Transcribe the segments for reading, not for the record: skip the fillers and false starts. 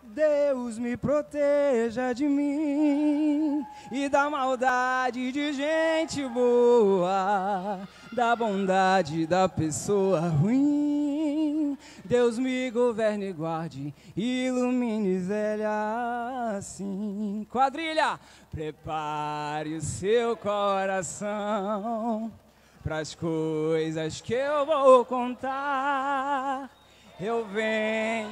Deus me proteja de mim e da maldade de gente boa, da bondade da pessoa ruim. Deus me governe e guarde, ilumine velha assim. Quadrilha, prepare o seu coração pras coisas que eu vou contar. Eu venho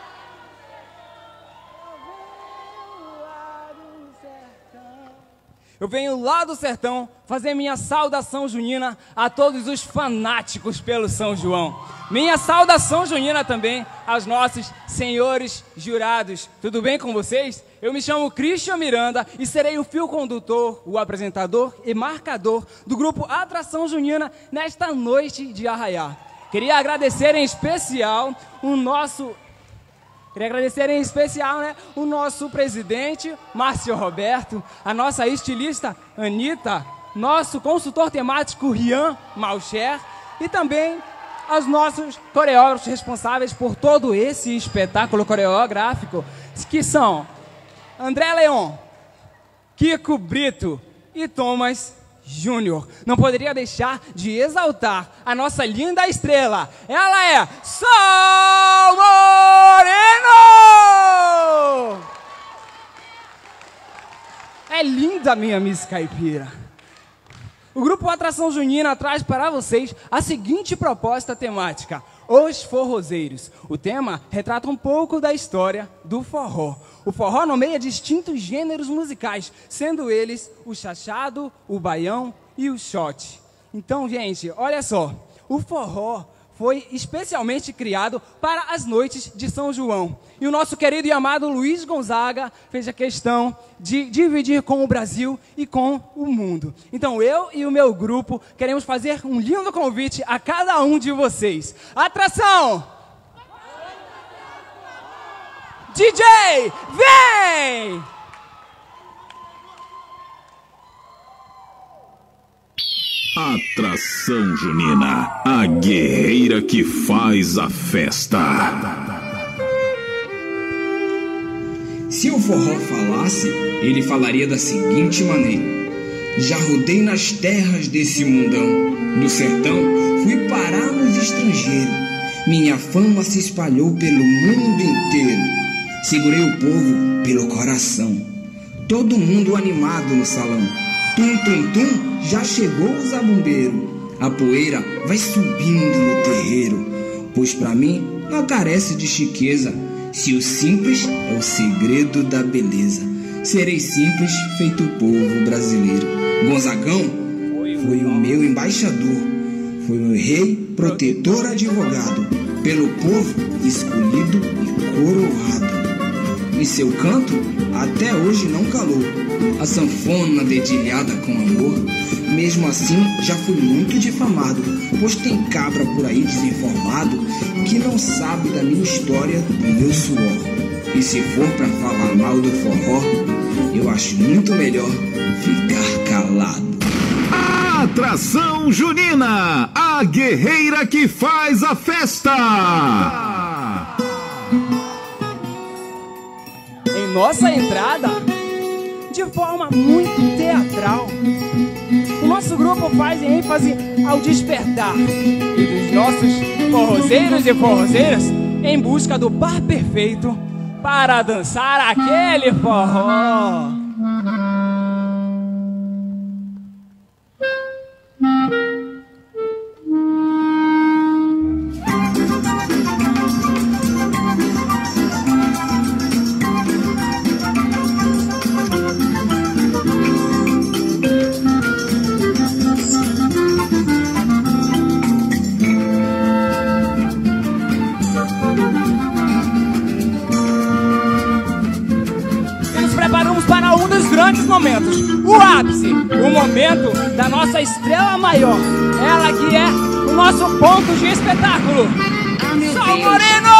lá do sertão fazer minha saudação junina a todos os fanáticos pelo São João. Minha saudação junina também aos nossos senhores jurados. Tudo bem com vocês? Eu me chamo Christian Miranda e serei o fio condutor, o apresentador e marcador do grupo Atração Junina nesta noite de arraiá. Queria agradecer em especial o nosso presidente, Márcio Roberto, a nossa estilista, Anitta, nosso consultor temático, Rian Malcher, e também aos nossos coreógrafos responsáveis por todo esse espetáculo coreográfico, que são André Leon, Kiko Brito e Thomas Júnior. Não poderia deixar de exaltar a nossa linda estrela. Ela é Sol Moreno! É linda, minha Miss Caipira. O grupo Atração Junina traz para vocês a seguinte proposta temática: Os Forrozeiros. O tema retrata um pouco da história do forró. O forró nomeia distintos gêneros musicais, sendo eles o chachado, o baião e o shot. Então, gente, olha só, o forró foi especialmente criado para as noites de São João. E o nosso querido e amado Luiz Gonzaga fez a questão de dividir com o Brasil e com o mundo. Então eu e o meu grupo queremos fazer um lindo convite a cada um de vocês. Atração! DJ, vem! Atração Junina, a guerreira que faz a festa. Se o forró falasse, ele falaria da seguinte maneira: já rodei nas terras desse mundão, do sertão fui parar nos estrangeiros, minha fama se espalhou pelo mundo inteiro. Segurei o povo pelo coração, todo mundo animado no salão. Tum, tum, tum, já chegou o zabumbeiro. A poeira vai subindo no terreiro, pois pra mim não carece de chiqueza. Se o simples é o segredo da beleza, serei simples feito o povo brasileiro. Gonzagão foi o meu embaixador, foi o rei, protetor, advogado, pelo povo escolhido e coroado. E seu canto até hoje não calou, a sanfona dedilhada com amor. Mesmo assim já fui muito difamado, pois tem cabra por aí desinformado que não sabe da minha história, do meu suor. E se for pra falar mal do forró, eu acho muito melhor ficar calado. Atração Junina, a guerreira que faz a festa. Em nossa entrada, de forma muito teatral, o nosso grupo faz ênfase ao despertar e dos nossos forrozeiros e forrozeiras em busca do par perfeito para dançar aquele forró. Para um dos grandes momentos, o ápice, o momento da nossa estrela maior, ela que é o nosso ponto de espetáculo. Sol Moreno!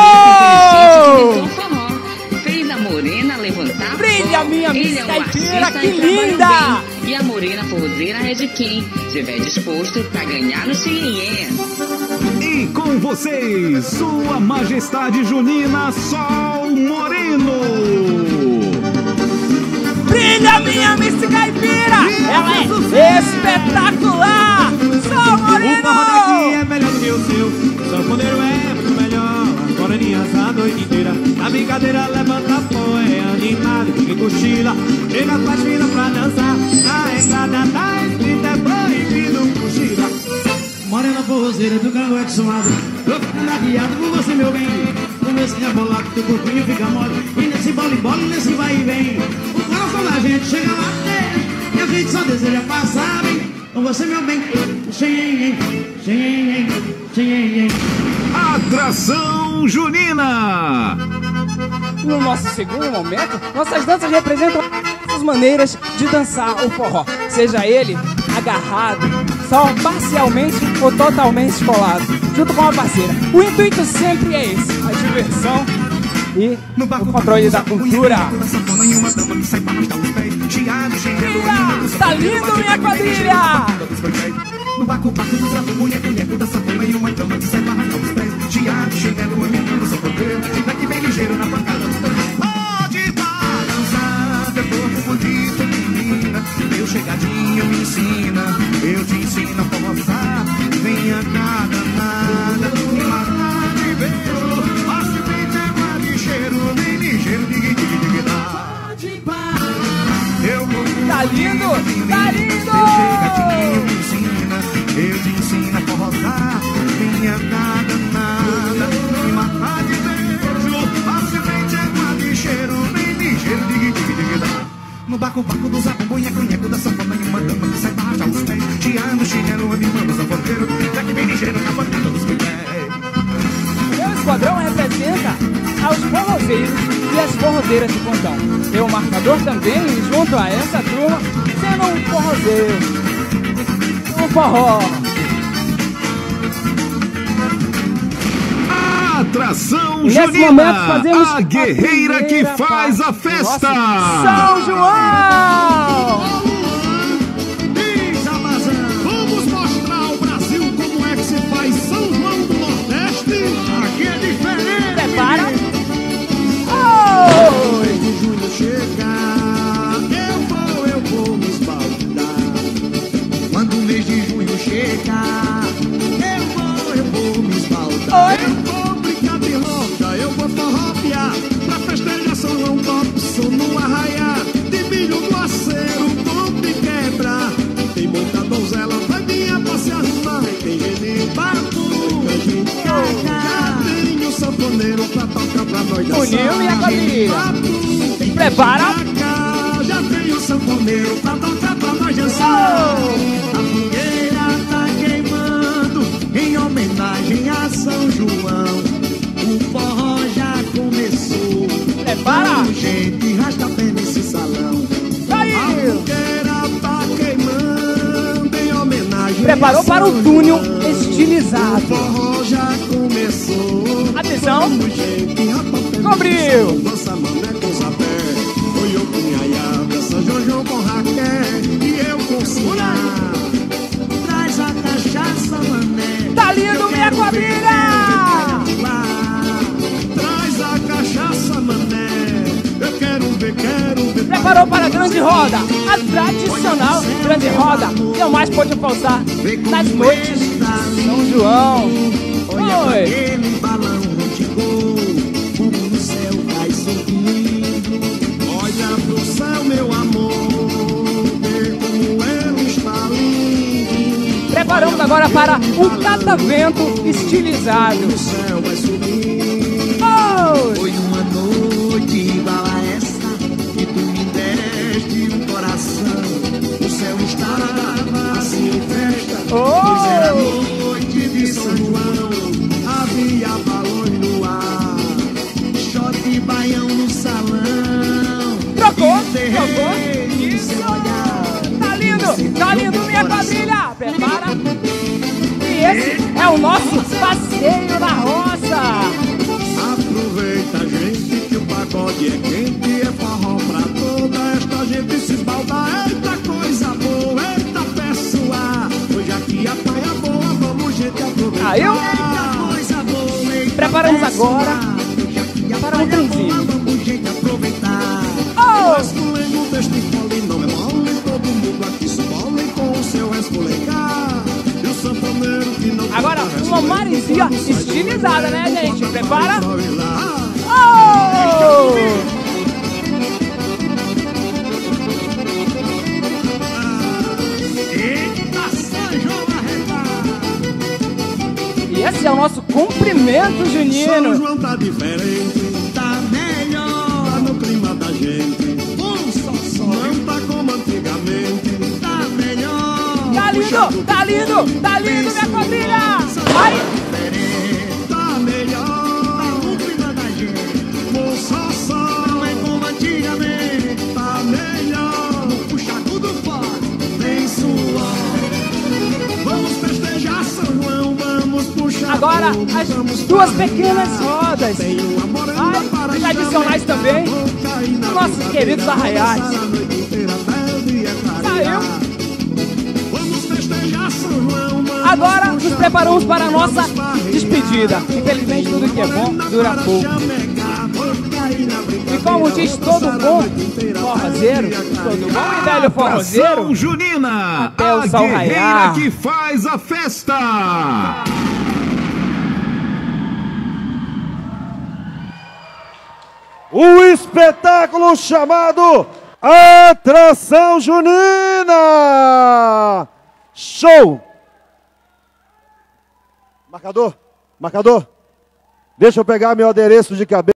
Fez a morena levantar. Brilha, minha Miss Caipira, que linda! E a morena forrozeira é de quem estiver disposto pra ganhar no Xilié. E com vocês, Sua Majestade Junina Sol Moreno. de caipira, ela é espetacular. São Moreno! O forró daqui é melhor do que o seu, o sanfoneiro é muito melhor. As moreninhas a noite inteira, a brincadeira levanta pó, é animado, ninguém cochila. Chega a faz fina pra dançar, na entrada tá escrita, é proibido cochila. Morena forrozeira do cango exumado, tô ficando guiado por você, meu bem. Comece a bolar que teu corpinho fica mole, e nesse bola e nesse vai e vem. O coração da gente chega lá, e a gente só deseja passar bem com você, meu bem. Atração junina. No nosso segundo momento, nossas danças representam as maneiras de dançar o forró, seja ele agarrado, só parcialmente ou totalmente colado, junto com a parceira. O intuito sempre é esse, a diversão e o controle da cultura. Tá lindo, minha quadrilha! No baco do trapo, mulher da safona e uma dama que sai pra arrancar os pés. Tiago, chinelo, americano, sanfoneiro, daqui bem ligeiro na pancada. Pode balançar, teu corpo bonito, menina. Meu chegadinho me ensina, eu te ensino a forçar. Venha cá, danada, me matar de beijo. Passe bem, tema de cheiro, bem ligeiro, digue, dá. Pode balançar. Tá lindo, tá lindo! Meu chegadinho me ensina, eu te ensino a forrosar. Minha cada nada, me matar de beijo. Passe bem, tema de cheiro, bem ligeiro, digue, dá. No baco do zabumbo, nheco da sanfona e uma dama que sai pra rachar os pés. Tiando chinelo, animando o sanfoneiro, daqui bem ligeiro na pancada dos pés. Meu esquadrão representa aos forrozeiros e as forrozeiras de pontão. Tem o marcador também, junto a essa turma, sendo um forrozeiro. Um forró. Atração E nesse momento junina. fazemos A guerreira que primeira faz a parte do festa. nosso São João! Vamos mostrar ao Brasil como é que se faz São João do Nordeste. Aqui é diferente. Prepara. Oh! Mês de junho chegar, eu vou me esbaldar. Quando o mês de junho chegar, eu vou me esbaldar. Oi? Eu vou brincar de roda, eu vou forropear. Pra festejar São João Topson no arraiar. De milho do aceiro, vou te quebrar. Tem muita donzela, vai vir pra se arrumar. Tem gente papo, tem gente cagar. Tem o sanfoneiro pra tocar pra nós dançar. Uniu e a quadrilha. Tem Prepara. já tem o sanfoneiro pra tocar pra nós dançar. A fogueira tá queimando em homenagem a São João. O forró já começou. Prepara. Gente, rasta a pé nesse salão. Tá aí. A fogueira tá queimando em homenagem Preparou a para São o túnel João. estilizado. O forró já começou. Atenção. Gente, rasta a pé Cobriu. nesse salão. Dança mané com Zabé. Oi, eu com Yaya. Dança Jojo com Raquel. E eu com Sina. Traz a cachaça, mané. Tá lindo, minha quadrilha! Traz a cachaça, mané. Eu quero ver. Preparou para a grande roda, a tradicional grande roda, que não mais pode faltar nas noites de São João. Oi! Aquele balão de gol, como no céu vai subindo. Olha pro céu, meu amor, vê como ele está lindo. Preparamos agora para um catavento estilizado. O céu vai subir. Oh! Foi uma noite igual a essa que tu me deste um coração. O céu estava assim em festa, pois era noite de São João. Havia balões no ar, shot e baião no salão. Trocou, E trocou. Isso! Tá lindo, minha quadrilha! Prepara! E esse é o nosso passeio na roça! Aproveita, gente, que o pagode é quente, é forró pra toda esta gente se esbaldar. Eita coisa boa, eita pessoa, hoje aqui a praia boa, vamos gente aproveitar. Aí eu- Eita coisa boa, eita Preparamos pessoa, agora hoje aqui a para um praia boa, trenzinho. vamos gente aproveitar. Oh! Mas o lengo deste fole não é mole, Agora, uma maresia estilizada, né, gente? Prepara? Oh! E esse é o nosso cumprimento junino. São João tá diferente, tá melhor no clima da gente. Não tá como antigamente, tá melhor. Tá lindo, tá lindo, tá lindo, minha quadrilha! Ai! Tá melhor no clima da gente. Moço, não é como antigamente, tá melhor. Puxa tudo fora, vem suar. Vamos festejar São João, vamos puxar. Agora, as duas pequenas rodas. Ai, tradicionais também. Nossos queridos arraiais. Saiu. Agora nos preparamos para a nossa despedida. Infelizmente tudo que é bom dura pouco. E como diz todo bom forrozeiro, todo bom e velho forrozeiro, Atração junina, até o a sol guerreira raiar. que faz a festa. O espetáculo chamado Atração Junina! Show! Marcador, marcador, deixa eu pegar meu adereço de cabelo.